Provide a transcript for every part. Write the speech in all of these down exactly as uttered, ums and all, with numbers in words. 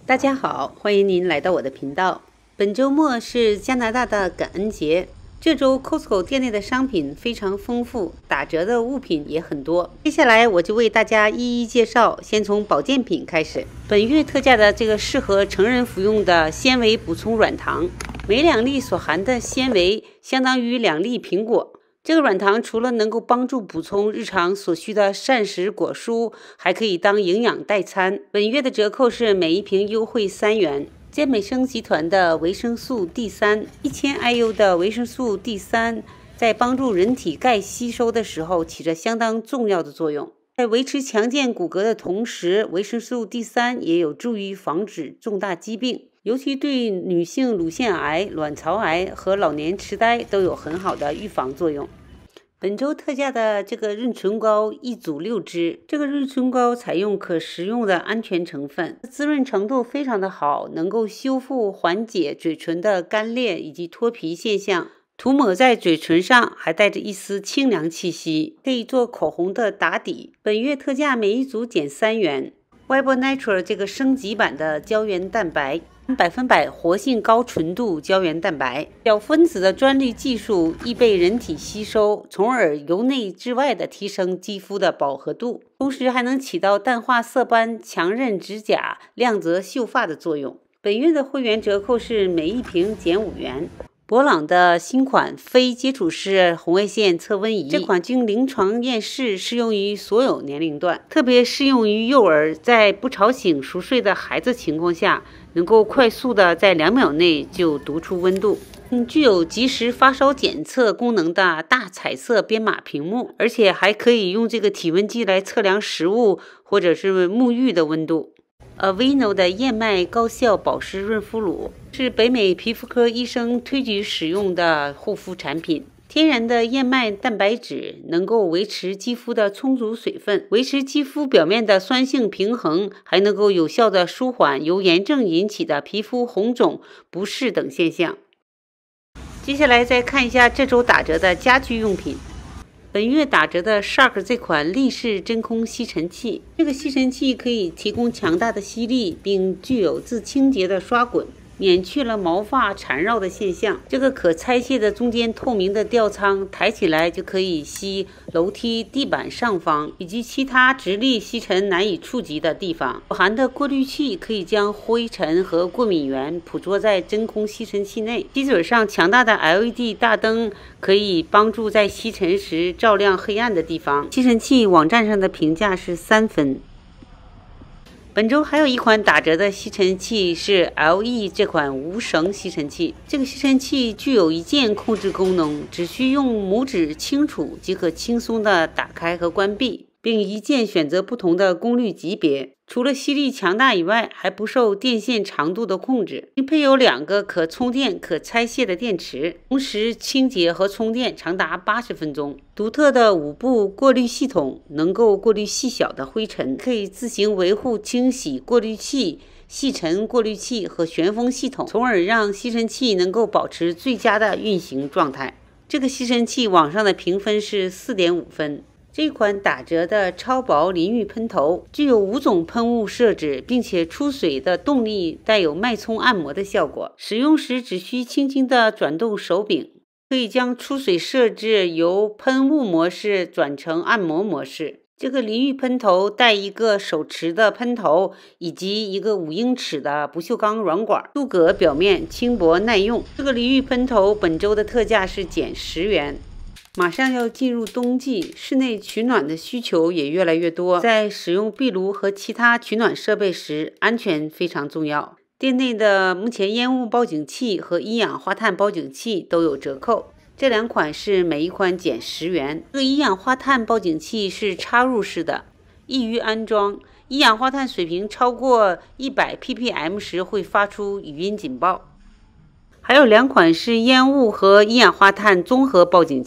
大家好，欢迎您来到我的频道。本周末是加拿大的感恩节，这周 Costco 店内的商品非常丰富，打折的物品也很多。接下来我就为大家一一介绍，先从保健品开始。本月特价的这个适合成人服用的纤维补充软糖，每两粒所含的纤维相当于两粒苹果。这个软糖除了能够帮助补充日常所需的膳食果蔬，还可以当营养代餐。本月的折扣是每一瓶优惠三元。健美生集团的维生素 D 三， 一千 I U 的维生素 D 三 在帮助人体钙吸收的时候起着相当重要的作用。在维持强健骨骼的同时，维生素 D 三 也有助于防止重大疾病，尤其对女性乳腺癌、卵巢癌和老年痴呆都有很好的预防作用。本周特价的这个润唇膏一组六支，这个润唇膏采用可食用的安全成分，滋润程度非常的好，能够修复缓解嘴唇的干裂以及脱皮现象，涂抹在嘴唇上还带着一丝清凉气息，可以做口红的打底。本月特价每一组减三元。Weber Natural 这个升级版的胶原蛋白，百分百活性高纯度胶原蛋白，小分子的专利技术易被人体吸收，从而由内至外的提升肌肤的饱和度，同时还能起到淡化色斑、强韧指甲、亮泽秀发的作用。本月的会员折扣是每一瓶减五元。博朗的新款非接触式红外线测温仪，这款经临床验试适用于所有年龄段，特别适用于幼儿，在不吵醒熟睡的孩子情况下，能够快速的在两秒内就读出温度。嗯，具有即时发烧检测功能的大彩色编码屏幕，而且还可以用这个体温计来测量食物或者是沐浴的温度。Aveeno 的燕麦高效保湿润肤乳是北美皮肤科医生推举使用的护肤产品。天然的燕麦蛋白质能够维持肌肤的充足水分，维持肌肤表面的酸性平衡，还能够有效的舒缓由炎症引起的皮肤红肿、不适等现象。接下来再看一下这周打折的家居用品。本月打折的 Shark 这款立式真空吸尘器，这个吸尘器可以提供强大的吸力，并具有自清洁的刷滚，免去了毛发缠绕的现象。这个可拆卸的中间透明的吊舱抬起来就可以吸楼梯、地板上方以及其他直立吸尘难以触及的地方。所含的过滤器可以将灰尘和过敏源捕捉在真空吸尘器内。机嘴上强大的 L E D 大灯可以帮助在吸尘时照亮黑暗的地方。吸尘器网站上的评价是三分。本周还有一款打折的吸尘器是 L E 这款无绳吸尘器。这个吸尘器具有一键控制功能，只需用拇指轻触即可轻松的打开和关闭，并一键选择不同的功率级别。除了吸力强大以外，还不受电线长度的控制，并配有两个可充电可拆卸的电池，同时清洁和充电长达八十分钟。独特的五步过滤系统能够过滤细小的灰尘，可以自行维护清洗过滤器、细尘过滤器和旋风系统，从而让吸尘器能够保持最佳的运行状态。这个吸尘器网上的评分是 四点五分。这款打折的超薄淋浴喷头具有五种喷雾设置，并且出水的动力带有脉冲按摩的效果。使用时只需轻轻地转动手柄，可以将出水设置由喷雾模式转成按摩模式。这个淋浴喷头带一个手持的喷头以及一个五英尺的不锈钢软管，镀铬表面，轻薄耐用。这个淋浴喷头本周的特价是减十元。马上要进入冬季，室内取暖的需求也越来越多。在使用壁炉和其他取暖设备时，安全非常重要。店内的目前烟雾报警器和一氧化碳报警器都有折扣，这两款是每一款减十元。这个一氧化碳报警器是插入式的，易于安装。一氧化碳水平超过一百 P P M 时会发出语音警报。还有两款是烟雾和一氧化碳综合报警器。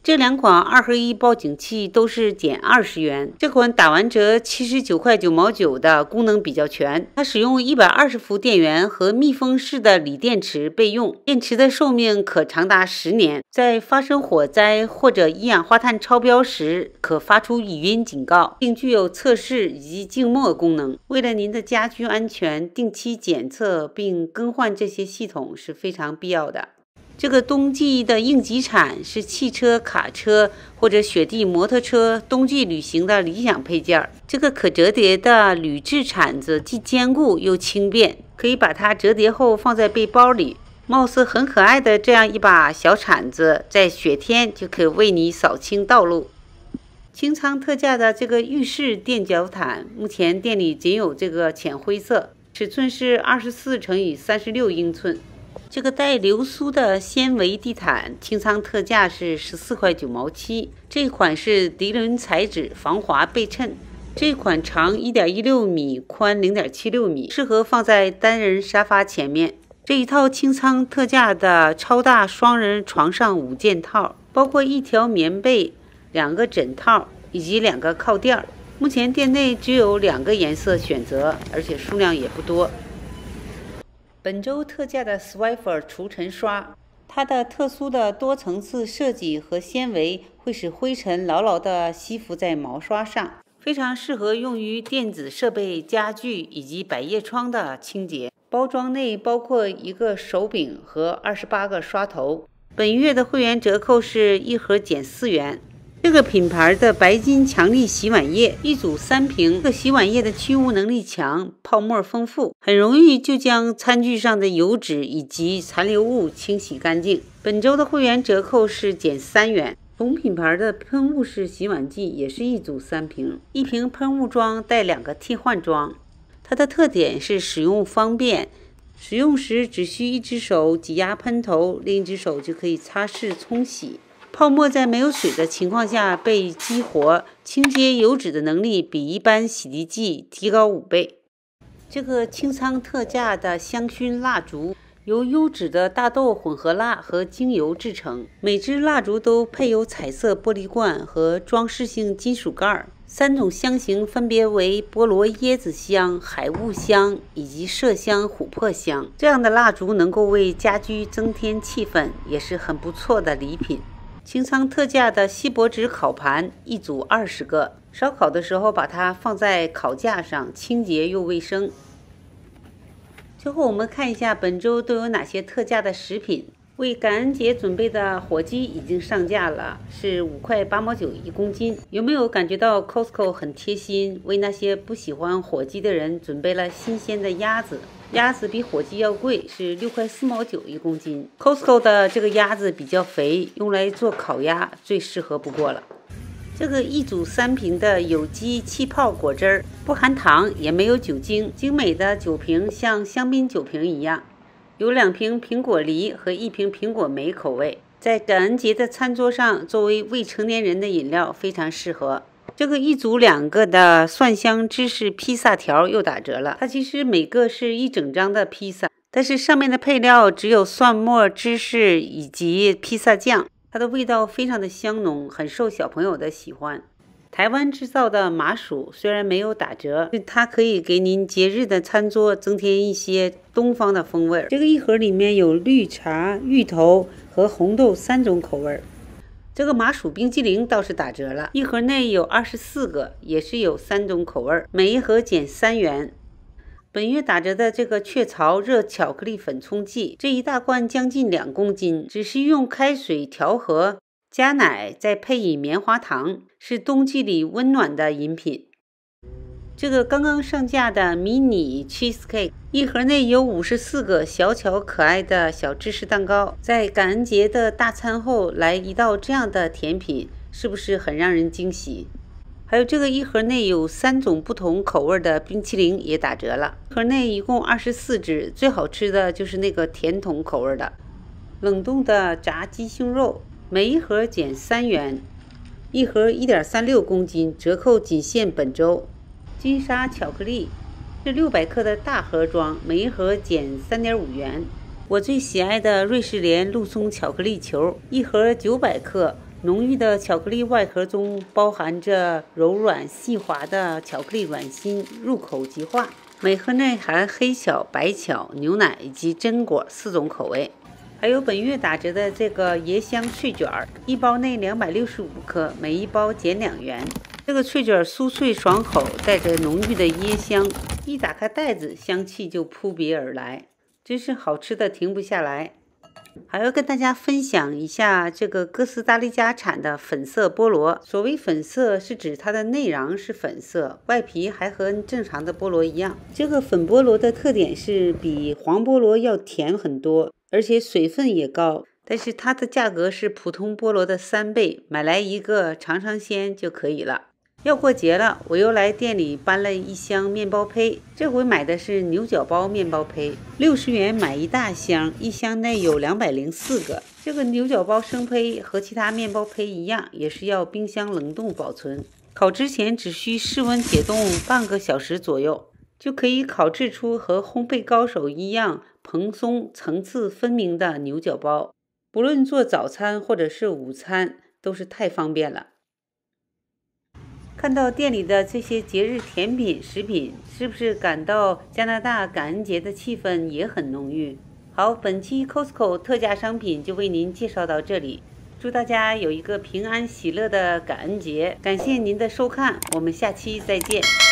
这两款二合一报警器都是减二十元，这款打完折七十九块九毛九的功能比较全，它使用一百二十伏电源和密封式的锂电池备用，电池的寿命可长达十年，在发生火灾或者一氧化碳超标时可发出语音警告，并具有测试以及静默功能。为了您的家居安全，定期检测并更换这些系统是非常必要的。这个冬季的应急铲是汽车、卡车或者雪地摩托车冬季旅行的理想配件。这个可折叠的铝制铲子既坚固又轻便，可以把它折叠后放在背包里。貌似很可爱的这样一把小铲子，在雪天就可以为你扫清道路。清仓特价的这个浴室垫脚毯，目前店里仅有这个浅灰色，尺寸是二十四乘以三十六英寸。这个带流苏的纤维地毯，清仓特价是十四块九毛七。这款是涤纶材质，防滑背衬。这款长一点一六米，宽零点七六米，适合放在单人沙发前面。这一套清仓特价的超大双人床上五件套，包括一条棉被、两个枕套以及两个靠垫。目前店内只有两个颜色选择，而且数量也不多。本周特价的 Swiffer 除尘刷，它的特殊的多层次设计和纤维会使灰尘牢牢地吸附在毛刷上，非常适合用于电子设备、家具以及百叶窗的清洁。包装内包括一个手柄和二十八个刷头。本月的会员折扣是一盒减四元。这个品牌的白金强力洗碗液一组三瓶，这个洗碗液的去污能力强，泡沫丰富，很容易就将餐具上的油脂以及残留物清洗干净。本周的会员折扣是减三元。同品牌的喷雾式洗碗剂也是一组三瓶，一瓶喷雾装带两个替换装。它的特点是使用方便，使用时只需一只手挤压喷头，另一只手就可以擦拭冲洗。泡沫在没有水的情况下被激活，清洁油脂的能力比一般洗涤剂提高五倍。这个清仓特价的香薰蜡烛由优质的大豆混合蜡和精油制成，每支蜡烛都配有彩色玻璃罐和装饰性金属盖。三种香型分别为菠萝椰子香、海雾香以及麝香琥珀香。这样的蜡烛能够为家居增添气氛，也是很不错的礼品。清仓特价的锡箔纸烤盘一组二十个，烧烤的时候把它放在烤架上，清洁又卫生。最后我们看一下本周都有哪些特价的食品。为感恩节准备的火鸡已经上架了，是五块八毛九一公斤。有没有感觉到 Costco 很贴心，为那些不喜欢火鸡的人准备了新鲜的鸭子？鸭子比火鸡要贵，是六块四毛九一公斤。Costco 的这个鸭子比较肥，用来做烤鸭最适合不过了。这个一组三瓶的有机气泡果汁儿，不含糖也没有酒精，精美的酒瓶像香槟酒瓶一样。有两瓶苹果梨和一瓶苹果莓口味，在感恩节的餐桌上作为未成年人的饮料非常适合。这个一组两个的蒜香芝士披萨条又打折了，它其实每个是一整张的披萨，但是上面的配料只有蒜末、芝士以及披萨酱，它的味道非常的香浓，很受小朋友的喜欢。台湾制造的麻薯虽然没有打折，它可以给您节日的餐桌增添一些东方的风味。这个一盒里面有绿茶、芋头和红豆三种口味。这个麻薯冰激凌倒是打折了，一盒内有二十四个，也是有三种口味，每一盒减三元。本月打折的这个雀巢热巧克力粉冲剂，这一大罐将近两公斤，只需用开水调和，加奶再配以棉花糖，是冬季里温暖的饮品。这个刚刚上架的迷你 cheesecake 一盒内有五十四个小巧可爱的小芝士蛋糕，在感恩节的大餐后来一道这样的甜品，是不是很让人惊喜？还有这个一盒内有三种不同口味的冰淇淋也打折了，一盒内一共二十四只，最好吃的就是那个甜筒口味的。冷冻的炸鸡胸肉每一盒减三元，一盒 一点三六公斤，折扣仅限本周。金沙巧克力是六百克的大盒装，每一盒减 三点五元。我最喜爱的瑞士莲鹿松巧克力球，一盒九百克， 浓郁的巧克力外壳中包含着柔软细滑的巧克力软心，入口即化。每盒内含黑巧、白巧、牛奶以及榛果四种口味。还有本月打折的这个椰香脆卷儿，一包内两百六十五克，每一包减两元。这个脆卷酥脆爽口，带着浓郁的椰香，一打开袋子，香气就扑鼻而来，真是好吃的停不下来。还要跟大家分享一下这个哥斯达黎加产的粉色菠萝。所谓粉色是指它的内瓤是粉色，外皮还和正常的菠萝一样。这个粉菠萝的特点是比黄菠萝要甜很多，而且水分也高，但是它的价格是普通菠萝的三倍，买来一个尝尝鲜就可以了。要过节了，我又来店里搬了一箱面包胚，这回买的是牛角包面包胚，六十元买一大箱，一箱内有两百零四个。这个牛角包生胚和其他面包胚一样，也是要冰箱冷冻保存，烤之前只需室温解冻半个小时左右，就可以烤制出和烘焙高手一样蓬松、层次分明的牛角包。不论做早餐或者是午餐，都是太方便了。看到店里的这些节日甜品食品，是不是感到加拿大感恩节的气氛也很浓郁？好，本期 Costco 特价商品就为您介绍到这里，祝大家有一个平安喜乐的感恩节，感谢您的收看，我们下期再见。